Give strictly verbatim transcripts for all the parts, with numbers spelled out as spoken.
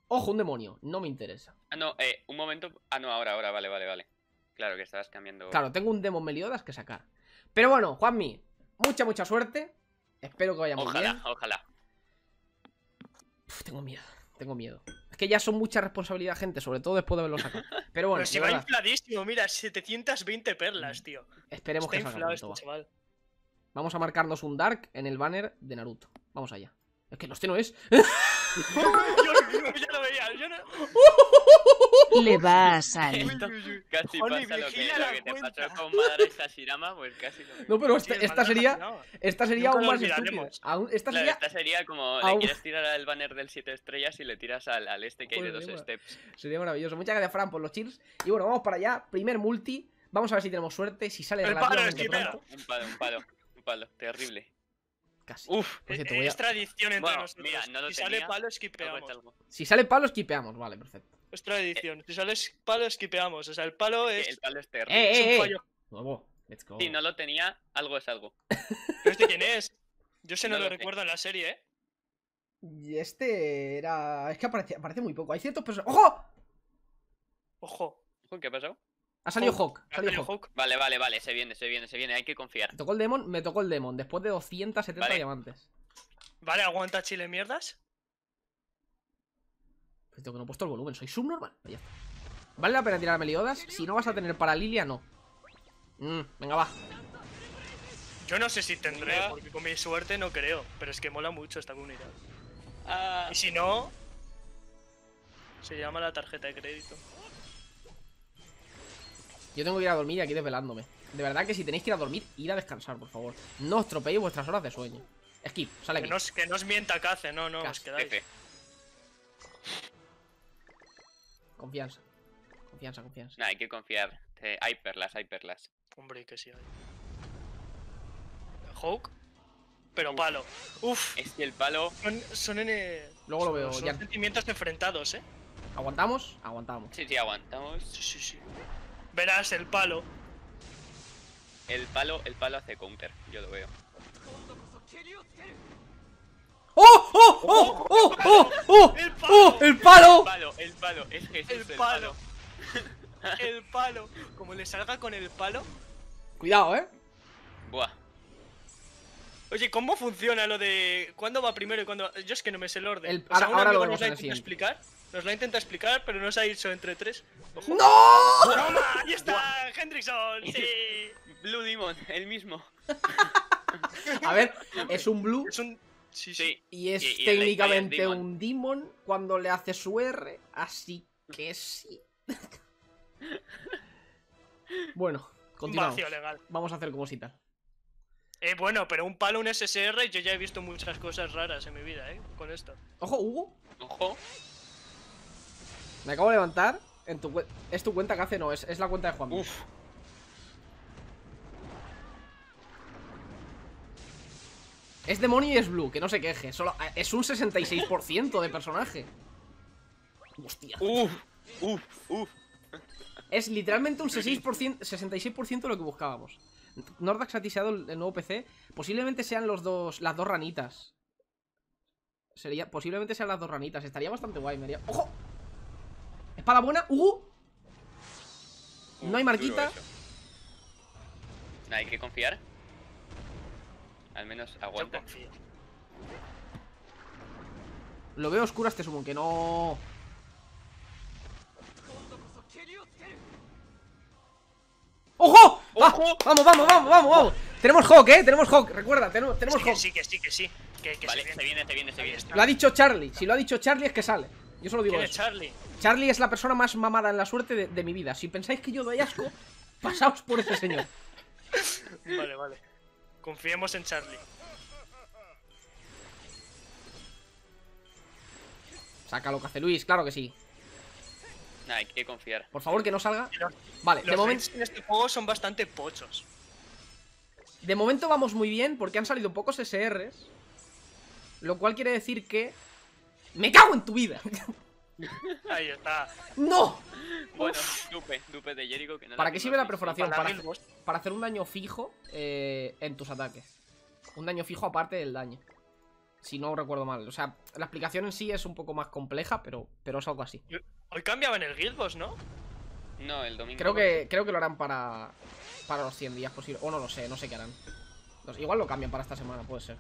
Ojo, un demonio. No me interesa. Ah, no, eh, un momento. Ah, no, ahora, ahora, vale, vale, vale. Claro que estabas cambiando. Claro, tengo un Demon Meliodas que sacar. Pero bueno, Juanmi, mucha, mucha suerte. Espero que vaya muy Ojalá, bien. ojalá. Uf, tengo miedo, tengo miedo. Es que ya son mucha responsabilidad, gente, sobre todo después de haberlo sacado. Pero bueno, Pero si de va verdad, infladísimo, mira, setecientas veinte perlas, tío. esperemos Está que salga inflado pronto, este va. chaval. Vamos a marcarnos un Dark en el banner de Naruto. Vamos allá. Es que no, este no es. yo, yo ya lo veía, yo no... Le va a salir. Esto casi Jolly, pasa lo que, vigila lo la que te cuenta. pasó con Madara y Sashirama, pues casi lo mismo. No, pero Sí, este- el esta Madara sería. fascinaba. Esta sería Nunca aún lo más estúpida. olvidaremos. Aún- Esta Claro, sería. esta sería como Aún- le quieres tirar al banner del siete estrellas y le tiras al, al este que hay de Joder, dos bueno. steps. Sería maravilloso. Muchas gracias, Fran, por los chills. Y bueno, vamos para allá. Primer multi. Vamos a ver si tenemos suerte. Si sale El palo, relativamente esquipea. pronto. Un palo, un palo, un palo, terrible. Casi. Uf, Por cierto, Eh, voy a- Es tradición entre Bueno, nosotros. mira, no lo si sale tenía, palo, algo esquipeamos. es algo. Si sale palo, esquipeamos. Vale, perfecto. Es tradición. Si sale palo, esquipeamos. O sea, el palo Sí, es... el palo es terrible. ¡Eh, es un eh, eh! fallo. Nuevo. Let's go. Si no lo tenía, algo es algo. ¿Pero este quién es? Yo se no, No lo lo sé. recuerdo en la serie, ¿eh? Y este era. Es que aparece, aparece muy poco. Hay ciertos personajes. ¡Ojo! Ojo. Uy, ¿qué pasó? Ha salido Hawk. Hawk. Ha salido Salió Hawk. Hawk. Vale, vale, vale, se viene, se viene, se viene, hay que confiar. Me tocó el Demon, me tocó el Demon. Después de doscientos setenta Vale. diamantes. Vale, aguanta chile mierdas. Pues tengo que no he puesto el volumen. Soy subnormal. Ahí está. ¿Vale la pena tirar a Meliodas? Si no vas a tener para Lilia, no. Mm, venga, va. Yo no sé si tendré, Venga. porque con mi suerte no creo. Pero es que mola mucho esta comunidad. Ah, Y si no... Se llama la tarjeta de crédito. Yo tengo que ir a dormir y aquí desvelándome. De verdad que si tenéis que ir a dormir, ir a descansar, por favor. No os tropeéis vuestras horas de sueño. Skip, sale Que aquí. no, os- que no os mienta Cace, no, no, os Cace, quedáis. F. Confianza. Confianza, confianza. Nah, hay que confiar. Eh, hay perlas, hay perlas. Hombre, que sí hay. Hawk, pero palo. Uf, Es que el palo. son, son en. Luego lo veo, Son Jan. sentimientos enfrentados, eh. ¿Aguantamos? Aguantamos. Sí, sí, aguantamos. Sí, sí, sí. Verás el palo. El palo, el palo hace counter, yo lo veo. ¡Oh! ¡Oh! ¡Oh! ¡Oh! ¡Oh! ¡Oh! ¡El palo! ¡Oh! ¡El palo! El palo, el palo, es Jesús, El el palo. palo. El palo. Como le salga con el palo. Cuidado, ¿eh? Buah. Oye, ¿cómo funciona lo de cuándo va primero y cuándo va? Yo es que no me sé el orden. El- O sea, ahora- un ahora lo amigo vemos nos la en el intenta siguiente. explicar. Nos la intenta explicar, pero no se ha dicho entre tres. Ojo. ¡No! ¡Toma! ¡Ahí está! ¡Hendrickson! ¡Sí! Blue Demon, el mismo. A ver, es un blue Es un. Sí, sí. Sí. y es Y- y el técnicamente Iron Demon. un demon cuando le hace su R, así que sí. Bueno, Un continuamos. vacío legal. Vamos a hacer como si tal. Eh, bueno, pero un palo, un S S R, yo ya he visto muchas cosas raras en mi vida, eh, con esto. Ojo, Hugo, Ojo. me acabo de levantar. En tu cue- ¿Es tu cuenta que hace? No, es, es la cuenta de Juan. Uf. Es demonio y es blue, que no se queje. Solo, es un sesenta y seis por ciento de personaje. Hostia. Uf. Uf. Uf. Es literalmente un sesenta y seis por ciento, sesenta y seis por ciento de lo que buscábamos. Nordax ha tiseado el, el nuevo P C. Posiblemente sean los dos, las dos ranitas. Sería, posiblemente sean las dos ranitas. Estaría bastante guay, me haría... ¡Ojo! Espada buena. ¡Uh! No hay marquita. Duro eso. Nah, hay que confiar. Al menos Yo aguanta. confío. Lo veo oscuro este summon, que no... ¡Ojo! ¡Va! ¡Ojo! ¡Vamos, vamos, vamos, vamos, vamos! Tenemos Hawk, ¿eh? Tenemos Hawk, recuerda, tenemos, tenemos Sí, que Hawk. sí, que sí, que sí. Que, que Vale, se se viene, se viene, se Ahí viene. está. Lo ha dicho Charlie. Si lo ha dicho Charlie es que sale. Yo solo digo ¿Quién es eso. Charlie? Charlie es la persona más mamada en la suerte de, de mi vida. Si pensáis que yo doy asco, pasaos por ese señor. Vale, vale. Confiemos en Charlie. Saca lo que hace Luis, claro que sí. Nah, hay que confiar. Por favor, que no salga. Los, Vale, de los momento, raids en este juego son bastante pochos. de momento vamos muy bien porque han salido pocos S Rs. Lo cual quiere decir que... ¡Me cago en tu vida! Ahí está. ¡No! Bueno, dupe, dupe de Jericho. Que no ¿Para la qué tengo sirve la aquí. perforación? Para Para, mil boss. para hacer un daño fijo eh, en tus ataques. Un daño fijo aparte del daño. Si no recuerdo mal. O sea, la explicación en sí es un poco más compleja, pero, pero es algo así. Hoy cambiaban el Guild Boss, ¿no? No, el domingo. Creo que, creo que lo harán para, para los cien días posible. O no lo sé, no sé qué harán. No sé, igual lo cambian para esta semana, puede ser.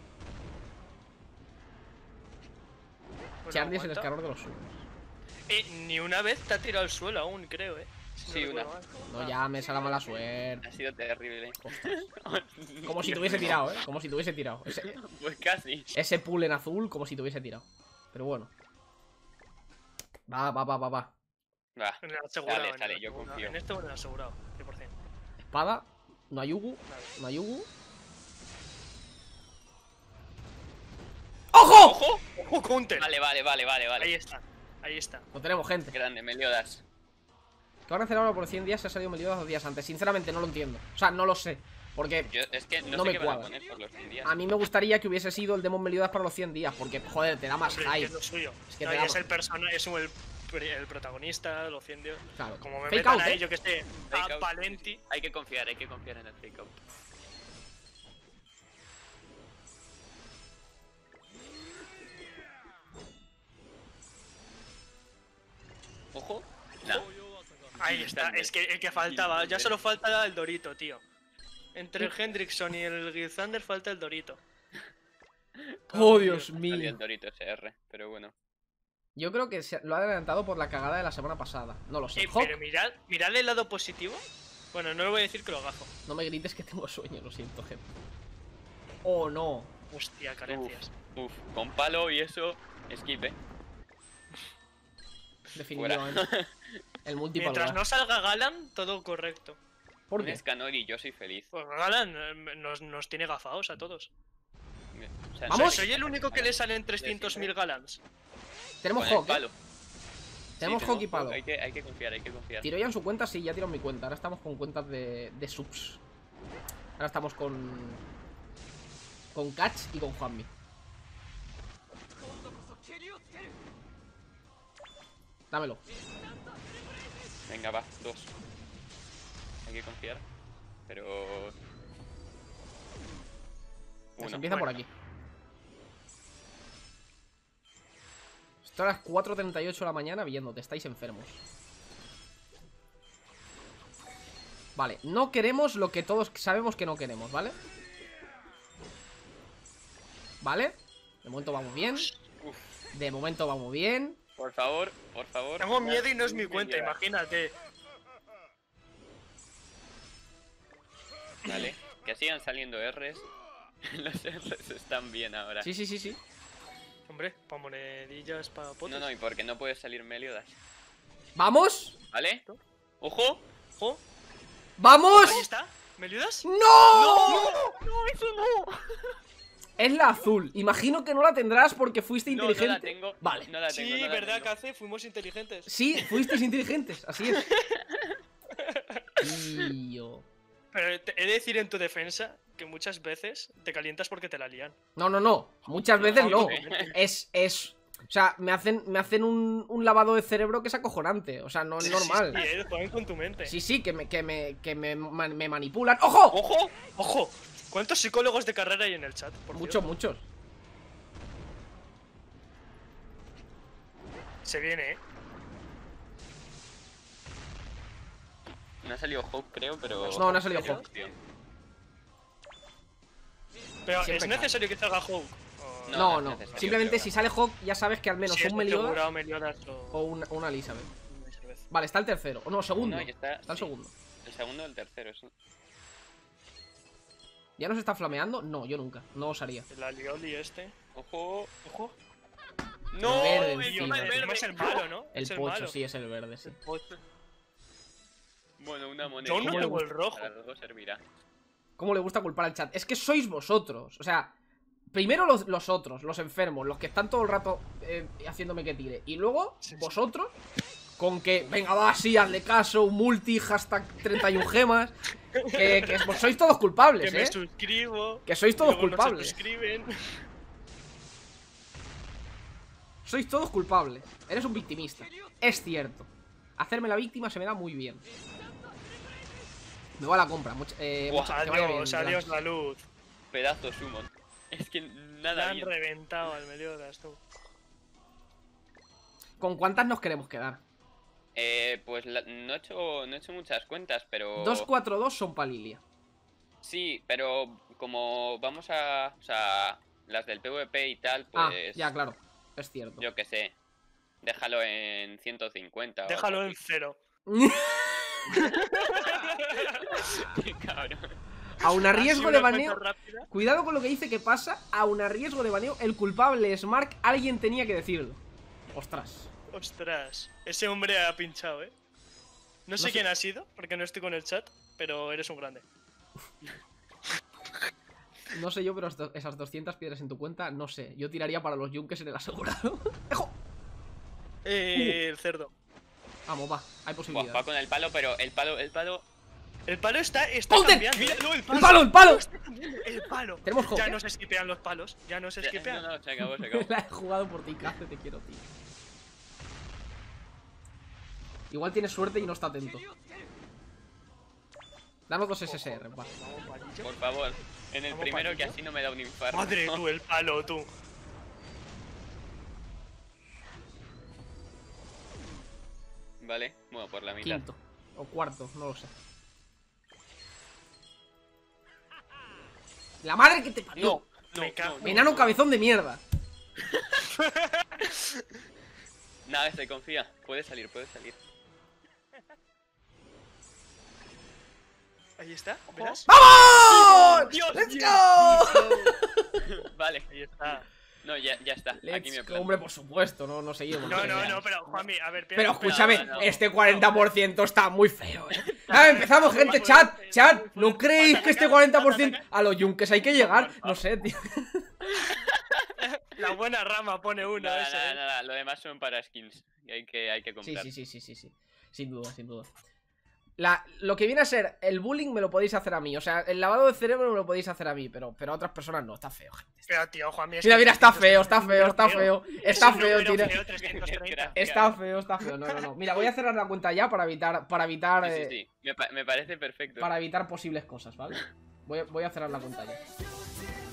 Bueno, Charlie es el aguanta. escalor de los suyos. Eh, ni una vez te ha tirado al suelo aún, creo, eh. Si Sí, no una. recuerdo mal. No llames a la mala suerte. Ha sido terrible. Como si te hubiese tirado, ¿eh? Como si te hubiese tirado. Ese, Pues casi. ese pool en azul, como si te hubiese tirado. Pero bueno. Va, va, va, va, va. Va. En el asegurado. Sale, en el sale, yo asegurado. confío. En esto en el asegurado, cien por cien. Espada. No hay Ugu. No hay Ugu. ¡Ojo! ¡Ojo! ¡Ojo, counter! Vale, vale, vale, vale, Ahí vale. está, ahí está. No tenemos gente. Grande, Meliodas. Que van a hacer ahora por cien días, se ha salido Meliodas dos días antes. Sinceramente no lo entiendo. O sea, no lo sé. Porque Yo, es que no, No sé me qué van a cuadra. poner por los cien días. a mí me gustaría que hubiese sido el Demon Meliodas para los cien días. Porque, joder, te da más Hombre, es que hype. es lo suyo. Es que No, te y da es más- el persona, es un- el, el protagonista, los cien días. Claro. Como me Fake metan out, ahí, ¿eh? yo que sé, Fake a out. Valenti. Hay que confiar, hay que confiar en el fake out. Ojo. No. Ahí está, es que el que faltaba, ya solo falta el Dorito, tío. Entre el Hendrickson y el Gilthander falta el Dorito. Oh, Dios Salió mío. el Dorito S R, pero bueno. Yo creo que se lo ha adelantado por la cagada de la semana pasada. No lo sé. Eh, Hawk, pero mirad, mirad el lado positivo. Bueno, no le voy a decir que lo gajo. no me grites que tengo sueño, lo siento, gente. Oh, no. Hostia, carencias. Uf, con palo y eso, skip, eh. Definitivamente. El multipalo. Mientras no salga Galan, todo correcto. ¿Por Un qué? escanor y yo soy feliz. Pues Galan eh, nos, nos tiene gafados a todos. O sea, ¡Vamos! soy- Soy el único que le salen trescientos mil Galans. Tenemos con el Hawk, ¿eh? palo. Tenemos Sí, Hawk y palo. Hay que, hay que confiar, hay que confiar. ¿Tiro ya en su cuenta? Sí, ya tiro en mi cuenta. Ahora estamos con cuentas de, de subs. Ahora estamos con... Con Catch y con Juanmi. Dámelo. Venga, va, dos. Hay que confiar. Pero... Se Uno. empieza por aquí. Esto a las cuatro treinta y ocho de la mañana viéndote. Estáis enfermos. Vale, no queremos lo que todos sabemos que no queremos, ¿vale? ¿Vale? De momento vamos bien. Uf, De momento vamos bien. por favor, por favor. Tengo miedo y no es mi cuenta, Meliodas. imagínate. Vale, que sigan saliendo R's. Los R's están bien ahora. Sí, sí, sí, sí. Hombre, pa' monedillas, pa' potes. No, no, y porque no puede salir Meliodas. ¡Vamos! ¿Vale? ¡Ojo! Ojo, ¡Vamos! ahí está. ¿Me ayudas? ¡No! ¡No, eso no! Es la azul. Imagino que no la tendrás porque fuiste No, no la inteligente. tengo. Vale. No la tengo, Sí, no la verdad, tengo. Cace, fuimos inteligentes. Sí, fuisteis inteligentes. Así es. Tío. Pero te he de decir en tu defensa que muchas veces te calientas porque te la lían. No, no, no. Muchas veces no. Automáticamente. Es, es. O sea, me hacen, me hacen un, un lavado de cerebro que es acojonante. O sea, no es normal. Sí, sí, eh, juegan con tu mente. Sí, sí, que me, que me, que me, man- me manipulan. ¡Ojo! ¡Ojo! ¡Ojo! ¿Cuántos psicólogos de carrera hay en el chat? Por Muchos, Dios? muchos. Se viene, eh. No ha salido Hawk, creo, pero... No, no ha salido Hawk. Tío. Pero Siempre ¿es necesario que salga Hawk? O- No, No, no es no. necesario, Simplemente creo. si sale Hawk, ya sabes que al menos Si es un un Meliodas asegurado, Meliodas o... o una, una Elizabeth. una Elizabeth. Vale, está el tercero. O no, segundo. No, y está, Está el sí. segundo. El segundo o el tercero. Eso. ¿Ya nos está flameando? No, yo nunca. No osaría. El alioli este. ¡Ojo! Ojo. ¡No! verde encima encima. el Encima verde. es el malo, ¿no? El es el pocho, malo. sí, es el verde, sí. Bueno, una moneda. Yo no ¿Cómo le tengo el rojo. Para luego servirá. ¿Cómo le gusta culpar al chat? Es que sois vosotros. O sea, primero los, los otros, los enfermos, los que están todo el rato eh, haciéndome que tire. Y luego, Sí, sí. vosotros, con que, venga, va, sí, hazle caso, un multi, hashtag treinta y uno gemas. Que, que pues sois todos culpables, Que me ¿eh? suscribo. Que sois todos y luego no se culpables. suscriben. Sois todos culpables. Eres un victimista. Es cierto. Hacerme la víctima se me da muy bien. Me va la compra. Mucha, eh, Buah, mucha- que vaya bien, Adiós, adiós Blancs. la luz. Pedazo summon. Es que Le nada han bien. reventado al Meliodas, tú. ¿Con cuántas nos queremos quedar? Eh, pues la- no, he hecho, no he hecho muchas cuentas, pero... dos cuatro dos son para Lilia. Sí, pero como vamos a... O sea, las del PvP y tal, Ah, pues... ya, claro. Es cierto. Yo qué sé. Déjalo en ciento cincuenta. o Déjalo algo en cero. así. Qué cabrón. Aún a Así riesgo una de cuenta baneo. rápida. Cuidado con lo que dice que pasa. Aún a riesgo de baneo, el culpable es Mark. Alguien tenía que decirlo. Ostras. Ostras, ese hombre ha pinchado, eh. No sé, sé. quién ha sido, porque no estoy con el chat, pero eres un grande. No sé yo, pero esto- esas doscientas piedras en tu cuenta, no sé. Yo tiraría para los yunques en el asegurado. ¡Ejo! Eh, el cerdo. Vamos, va. Hay Buah, posibilidad. va con el palo, pero el palo, el palo... El palo está, está ¡Counter! cambiando. Mira, eh. no, el ¡El palo. palo, el palo! Está cambiando el palo. Tenemos Ya hope, no ¿eh? se skipean los palos. Ya no se Ya- skipean. No, no, se acabó, se acabó. La he jugado por ti, Cace, te quiero, tío. Igual tienes suerte y no está atento. Danos dos S S R, va. Vamos, palillo. Por favor, en el Vamos, primero que palillo. así no me da un infarto. Madre tú, el palo, tú. Vale, bueno, por la mitad. Quinto. O cuarto, no lo sé. La madre que te parió. No, Me cago. no, no, Enano no. cabezón de mierda. Nada, se confía. Puede salir, puede salir. Ahí está, ¿verás? ¡Vamos! Dios ¡Let's mío. go! Vale, Ahí está. no, ya, ya está. Aquí me Let's go. planto. Hombre, por supuesto, no, no seguimos. No, no, seguimos. no, pero Juanmi, a ver, espera, Pero espera. escúchame, no, no. este cuarenta por ciento está muy feo, eh. Ah, empezamos, gente, chat, chat. ¿No creéis que este cuarenta por ciento a los yunques hay que llegar? No sé, tío. La buena rama pone uno, Nada, eso, nada, eh. nada. Lo demás son para skins. Y hay que, hay que Sí, comprar. sí, sí, sí, sí, sí. Sin duda, sin duda. La, lo que viene a ser el bullying me lo podéis hacer a mí. O sea, el lavado de cerebro me lo podéis hacer a mí, pero, pero a otras personas no. Está feo, gente. Pero, tío, Juanmi, es Mira, que mira, está trescientos feo, está feo, está feo. Es Está un feo, número tira. feo, trescientos treinta. Está feo, está feo. No, no, no. Mira, voy a cerrar la cuenta ya para evitar, para evitar, Sí, sí, eh, sí. Me, pa- me parece perfecto. para evitar posibles cosas, ¿vale? Voy, a- voy a cerrar la cuenta ya.